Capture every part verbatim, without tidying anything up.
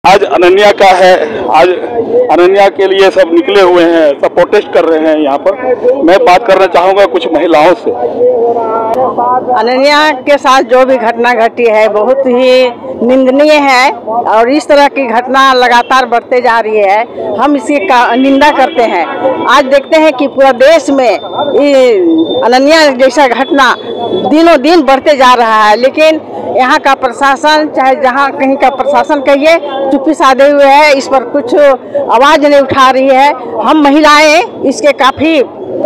आज अनन्या का है। आज अनन्या के लिए सब निकले हुए हैं, सब प्रोटेस्ट कर रहे हैं यहाँ पर। मैं बात करना चाहूँगा कुछ महिलाओं से। अनन्या के साथ जो भी घटना घटी है बहुत ही निंदनीय है और इस तरह की घटना लगातार बढ़ते जा रही है। हम इसकी निंदा करते हैं। आज देखते हैं कि पूरा देश में अनन्या जैसा घटना दिनों दिन बढ़ते जा रहा है, लेकिन यहाँ का प्रशासन, चाहे जहाँ कहीं का प्रशासन कहिए, चुप्पी साधे हुए है, इस पर कुछ आवाज़ नहीं उठा रही है। हम महिलाएं इसके काफ़ी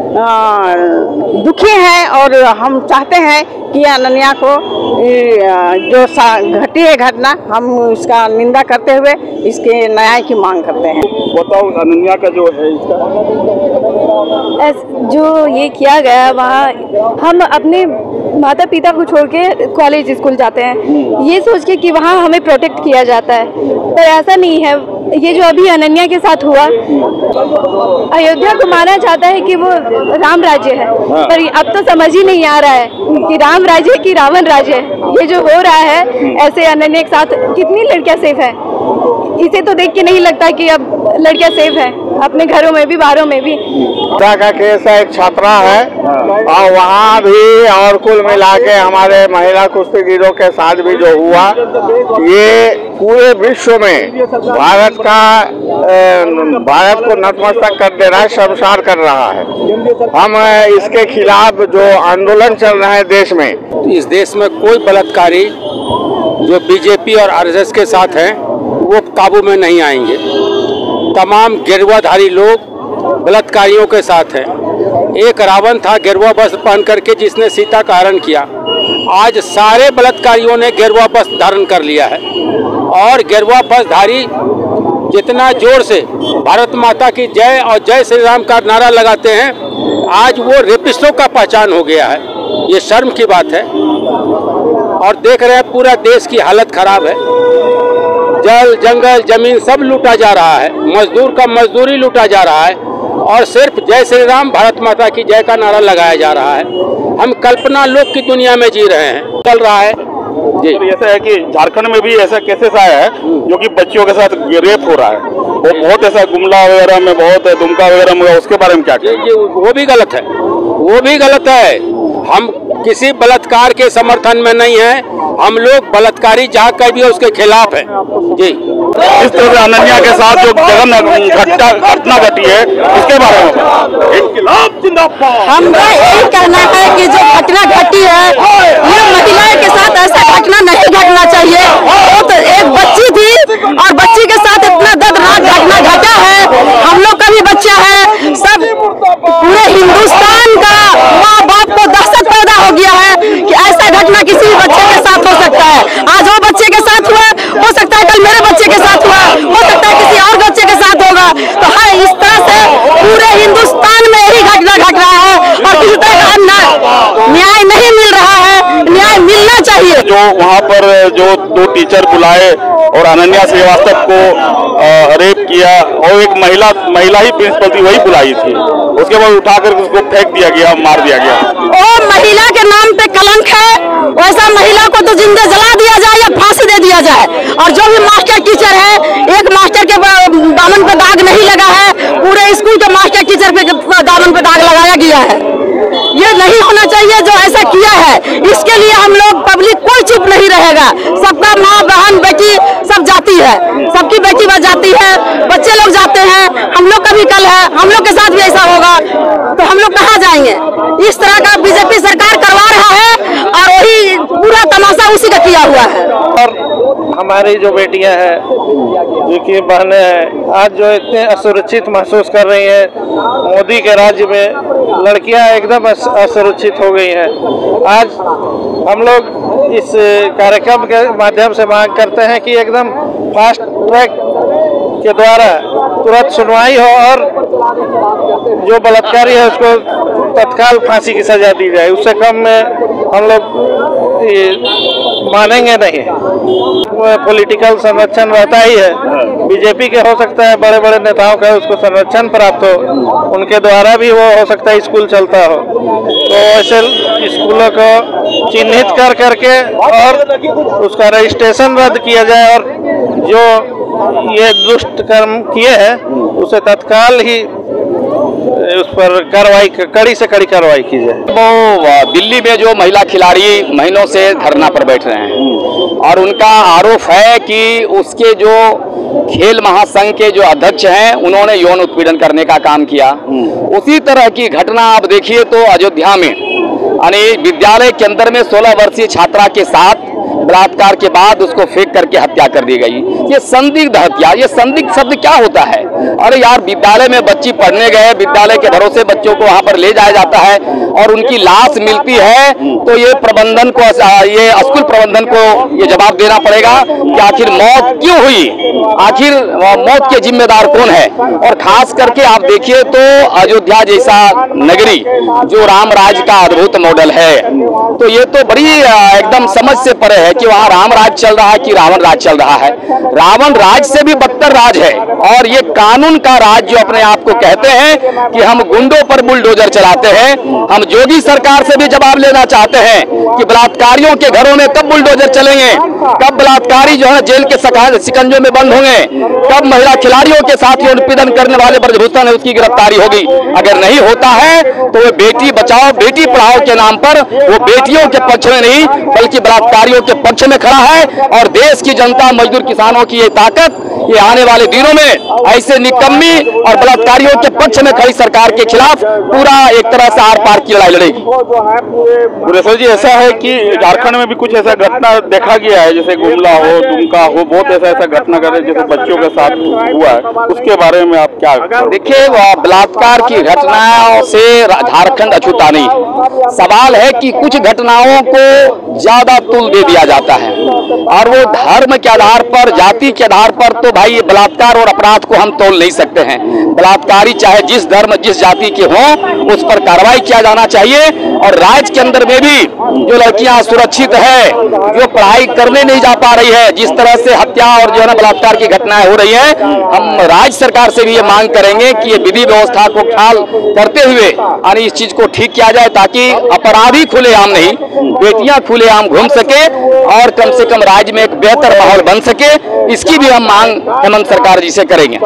दुखी हैं और हम चाहते हैं कि अनन्या को जो घटी है घटना, हम इसका निंदा करते हुए इसके न्याय की मांग करते हैं। बताओ अनन्या का जो है इसका जो ये किया गया, वहाँ हम अपने माता पिता को छोड़ के कॉलेज स्कूल जाते हैं ये सोच के कि वहाँ हमें प्रोटेक्ट किया जाता है, पर ऐसा नहीं है। ये जो अभी अनन्या के साथ हुआ, अयोध्या को माना जाता है कि वो राम राज्य है, पर अब तो समझ ही नहीं आ रहा है कि राम राज्य है कि रावण राज्य है। ये जो हो रहा है ऐसे अनन्या के साथ, कितनी लड़कियां सेफ है, इसे तो देख के नहीं लगता कि अब लड़कियां सेफ है अपने घरों में भी बाहरों में भी। का केस है, एक छात्रा है और वहाँ भी और कुल मिला के हमारे महिला कुश्तीगीरों के साथ भी जो हुआ, ये पूरे विश्व में भारत का भारत को नतमस्तक कर दे रहा है, शर्मसार कर रहा है। हम इसके खिलाफ जो आंदोलन चल रहा है देश में, इस देश में कोई बलात्कारी जो बीजेपी और आरएसएस के साथ हैं वो काबू में नहीं आएंगे। तमाम गेरुआधारी लोग बलात्कारियों के साथ हैं। एक रावण था गेरुआ वस्त्र पहन करके जिसने सीता का हरण किया। आज सारे बलात्कारियों ने गेरुआ वस्त्र धारण कर लिया है और गेरुआ वस्त्रधारी जितना जोर से भारत माता की जय और जय श्री राम का नारा लगाते हैं, आज वो रेपिस्टों का पहचान हो गया है। ये शर्म की बात है। और देख रहे हैं पूरा देश की हालत खराब है। जल जंगल जमीन सब लूटा जा रहा है, मजदूर का मजदूरी लूटा जा रहा है और सिर्फ जय श्री राम भारत माता की जय का नारा लगाया जा रहा है। हम कल्पना लोक की दुनिया में जी रहे हैं, चल रहा है जी। तो ऐसा है कि झारखंड में भी ऐसा केसेस आया है जो कि बच्चियों के साथ रेप हो रहा है। वो बहुत ऐसा गुमला वगैरह में बहुत है, दुमका वगैरह में, उसके बारे में क्या कहेंगे? वो भी गलत है, वो भी गलत है। हम किसी बलात्कार के समर्थन में नहीं है। हम लोग बलात्कारी जहाँ कहीं भी उसके खिलाफ है जी। इस तरह से अनन्या के साथ जो जघन्य घटना घटना घटी है, इसके बारे में इनकलाब जिंदाबाद। हमरा यही कहना है कि जो घटना घटी है, ये महिलाओं के साथ ऐसा घटना नहीं घटना चाहिए। वो तो एक बच्ची थी और बच्ची के साथ इतना दर्दनाक घटना घटा है। हम लोग का भी बच्चा है, सब पूरे हिंदुस्तान का माँ बाप को दहशत पैदा हो गया है कि ऐसा घटना किसी भी बच्चे के साथ हो सकता है। आज वो बच्चे के साथ हुआ, हो सकता है कल मेरे बच्चे के साथ हुआ, हो सकता है किसी और बच्चे के साथ होगा। तो हाँ, इस तरह से पूरे हिंदुस्तान में यही घटना घट रहा है और किसी तरह का न्याय नहीं मिल रहा है। न्याय मिलना चाहिए। जो वहाँ पर जो दो टीचर बुलाए और अनन्या श्रीवास्तव को रेप किया और एक महिला महिला ही प्रिंसिपल थी, वही बुलाई थी, उसके बाद उठाकर उसको फेंक दिया गया, मार दिया गया। और महिला के नाम पे कलंक है, वैसा महिला को तो जिंदा जला दिया जाए या फांसी दे दिया जाए। और जो भी मास्टर टीचर है, एक मास्टर के दामन पे दाग नहीं लगा है, पूरे स्कूल के मास्टर टीचर पे दामन पे दाग लगाया गया है। ये नहीं होना चाहिए जो ऐसा किया है। इसके लिए हम लोग पब्लिक कोई चुप नहीं रहेगा। सबका माँ बहन बेटी सब जाती है, सबकी बेटी बच जाती है, बच्चे लोग जाते हैं। हम लोग का भी कल है, हम लोग के साथ भी ऐसा होगा तो हम लोग कहाँ जाएंगे? इस तरह का बीजेपी सरकार करवा रहा है और वही पूरा तमाशा उसी का किया हुआ है। और हमारी जो बेटियां हैं, जो कि बहनें हैं, आज जो इतने असुरक्षित महसूस कर रही हैं, मोदी के राज्य में लड़कियां एकदम असुरक्षित हो गई हैं। आज हम लोग इस कार्यक्रम के माध्यम से मांग करते हैं कि एकदम फास्ट ट्रैक के द्वारा तुरंत सुनवाई हो और जो बलात्कारी है उसको तत्काल फांसी की सजा दी जाए। उससे कम में हम लोग मानेंगे नहीं। पॉलिटिकल संरक्षण रहता ही है, बीजेपी के हो सकता है, बड़े बड़े नेताओं का उसको संरक्षण प्राप्त हो, उनके द्वारा भी वो हो सकता है स्कूल चलता हो। तो ऐसे स्कूलों को चिन्हित कर करके और उसका रजिस्ट्रेशन रद्द किया जाए और जो ये दुष्ट कर्म किए हैं उसे तत्काल ही उस पर कार्रवाई, कड़ी से कड़ी कार्रवाई की जाए। वो दिल्ली में जो महिला खिलाड़ी महीनों से धरना पर बैठ रहे हैं और उनका आरोप है कि उसके जो खेल महासंघ के जो अध्यक्ष हैं उन्होंने यौन उत्पीड़न करने का काम किया। उसी तरह की घटना आप देखिए तो अयोध्या में यानी विद्यालय के अंदर में सोलह वर्षीय छात्रा के साथ बलात्कार के बाद उसको फेंक करके हत्या कर दी गई। ये संदिग्ध हत्या, ये संदिग्ध शब्द क्या होता है? अरे यार, विद्यालय में बच्ची पढ़ने गए, विद्यालय के भरोसे बच्चों को वहां पर ले जाया जाता है और उनकी लाश मिलती है तो ये प्रबंधन को, ये स्कूल प्रबंधन को ये जवाब देना पड़ेगा कि आखिर मौत क्यों हुई, आखिर मौत के जिम्मेदार कौन है। और खास करके आप देखिए तो अयोध्या जैसा नगरी जो राम राज का अद्भुत मॉडल है, तो ये तो बड़ी एकदम समझ से परे है कि वहाँ राम राज चल रहा है कि रावण राज चल रहा है। रावण राज से भी बदतर राज है और ये कानून का राज जो अपने आप को कहते हैं कि हम गुंडों पर बुलडोजर चलाते हैं। हम योगी सरकार से भी जवाब लेना चाहते हैं कि बलात्कारियों के घरों में कब बुलडोजर चलेंगे, कब बलात्कारी जो है जेल के शिकंजों में बंद होंगे, कब महिला खिलाड़ियों के साथ यौन उत्पीड़न करने वाले ब्रजभूषण है उसकी गिरफ्तारी होगी। अगर नहीं होता है तो वो बेटी बचाओ बेटी पढ़ाओ के नाम पर वो बेटियों के पक्ष में नहीं बल्कि बलात्कारियों के पक्ष में खड़ा है। और देश की जनता, मजदूर किसानों की ये ताकत ये आने वाले दिनों में ऐसे निकम्मी और बलात्कारियों के पक्ष में खड़ी सरकार के खिलाफ पूरा एक तरह से आर पार की लड़ाई लड़ेगी। गुरेश्वर जी, ऐसा है कि झारखंड में भी कुछ ऐसा घटना देखा गया है, जैसे गुमला हो, दुमका हो, बहुत ऐसा ऐसा घटना कर जैसे बच्चों के साथ हुआ है, उसके बारे में आप क्या? देखिए, बलात्कार की घटनाओं से झारखंड अछूता नहीं। सवाल है कि कुछ घटनाओं को ज्यादा तुल दे दिया जाता है और वो धर्म के आधार पर, जाति के आधार पर तो भाई ये बलात्कार और अपराध को हम तोल नहीं सकते हैं। बलात्कारी चाहे जिस धर्म जिस जाति के हों उस पर कार्रवाई किया जाना चाहिए। और राज्य के अंदर में भी जो लड़कियां सुरक्षित है, जो पढ़ाई करने नहीं जा पा रही है, जिस तरह से हत्या और जो है ना बलात्कार की घटनाएं हो रही है, हम राज्य सरकार से भी ये मांग करेंगे कि ये विधि व्यवस्था को ख्याल करते हुए यानी इस चीज को ठीक किया जाए ताकि अपराधी खुलेआम नहीं, बेटियां खुलेआम घूम सके और कम से कम राज्य में एक बेहतर माहौल बन सके। इसकी भी हम मांग हेमंत सरकार जी से करेंगे।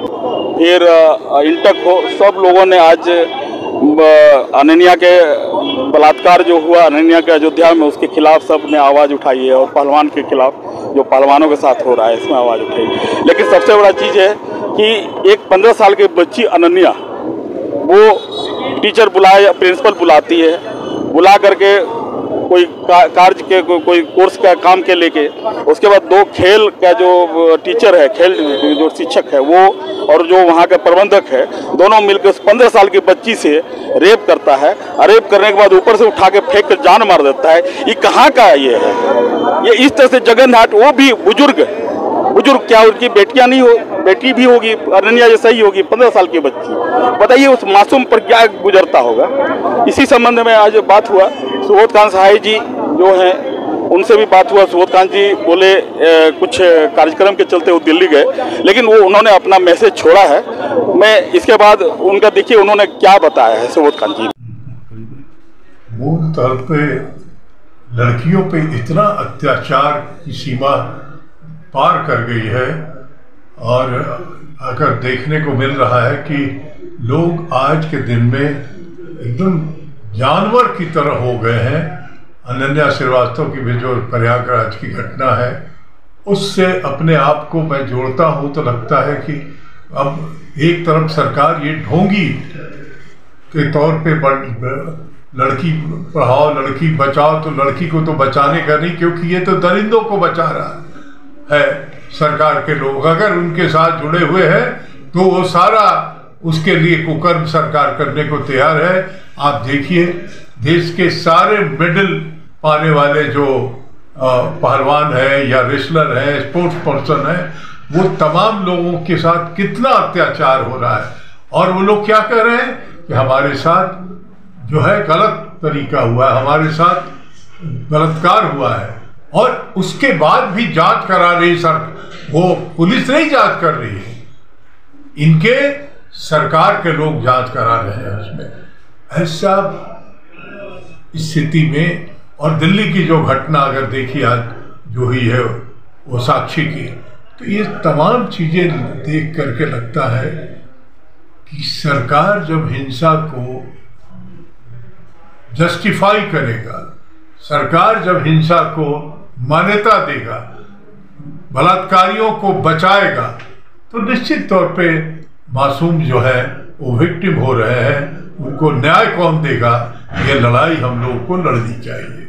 फिर इंटक हो, सब लोगों ने आज अनन्या के बलात्कार जो हुआ अनन्या के अयोध्या में, उसके खिलाफ सब ने आवाज़ उठाई है और पहलवान के खिलाफ जो पहलवानों के साथ हो रहा है इसमें आवाज़ उठाई। लेकिन सबसे बड़ा चीज़ है कि एक पंद्रह साल की बच्ची अनन्या, वो टीचर बुलाए, प्रिंसिपल बुलाती है, बुला करके कोई कार्य के को, कोई कोर्स का काम के लेके, उसके बाद दो खेल का जो टीचर है, खेल जो शिक्षक है वो और जो वहाँ का प्रबंधक है, दोनों मिलकर उस पंद्रह साल की बच्ची से रेप करता है। रेप करने के बाद ऊपर से उठा के फेंक कर जान मार देता है। ये कहाँ का ये है? ये इस तरह से जगन्नाथ, वो भी बुजुर्ग बुजुर्ग क्या उनकी बेटियां नहीं हो, बेटी भी होगी, अनन्या जैसा ही होगी, पंद्रह साल की बच्ची। बताइए उस मासूम पर क्या गुजरता होगा। इसी संबंध में आज बात हुआ, सुबोध कांत सहाय जी जो हैं उनसे भी बात हुआ। सुबोध कांत जी बोले ए, कुछ कार्यक्रम के चलते वो दिल्ली गए, लेकिन वो उन्होंने अपना मैसेज छोड़ा है। मैं इसके बाद उनका देखिए उन्होंने क्या बताया है सुबोध कांत जी। मूल तौर पे लड़कियों पे इतना अत्याचार की सीमा पार कर गई है और अगर देखने को मिल रहा है कि लोग आज के दिन में एकदम जानवर की तरह हो गए हैं। अनन्या श्रीवास्तव की भी जो प्रयागराज की घटना है उससे अपने आप को मैं जोड़ता हूँ तो लगता है कि अब एक तरफ सरकार ये ढोंगी के तौर पे लड़की पढ़ाओ लड़की बचाओ, तो लड़की को तो बचाने का नहीं, क्योंकि ये तो दरिंदों को बचा रहा है। सरकार के लोग अगर उनके साथ जुड़े हुए हैं तो वो सारा उसके लिए कुकर्म सरकार करने को तैयार है। आप देखिए देश के सारे मेडल पाने वाले जो पहलवान है या रेसलर है, स्पोर्ट्स पर्सन है, वो तमाम लोगों के साथ कितना अत्याचार हो रहा है। और वो लोग क्या कर रहे हैं कि हमारे साथ जो है गलत तरीका हुआ है, हमारे साथ बलात्कार हुआ है, और उसके बाद भी जांच करा रही सर, वो पुलिस नहीं जांच कर रही है, इनके सरकार के लोग जांच करा रहे हैं उसमें। ऐसा स्थिति में, और दिल्ली की जो घटना अगर देखी आज जो हुई है वो साक्षी की, तो ये तमाम चीज़ें देख करके लगता है कि सरकार जब हिंसा को जस्टिफाई करेगा, सरकार जब हिंसा को मान्यता देगा, बलात्कारियों को बचाएगा, तो निश्चित तौर पे मासूम जो है वो विक्टिम हो रहे हैं, उनको न्याय कौन देगा? ये लड़ाई हम लोगों को लड़नी चाहिए।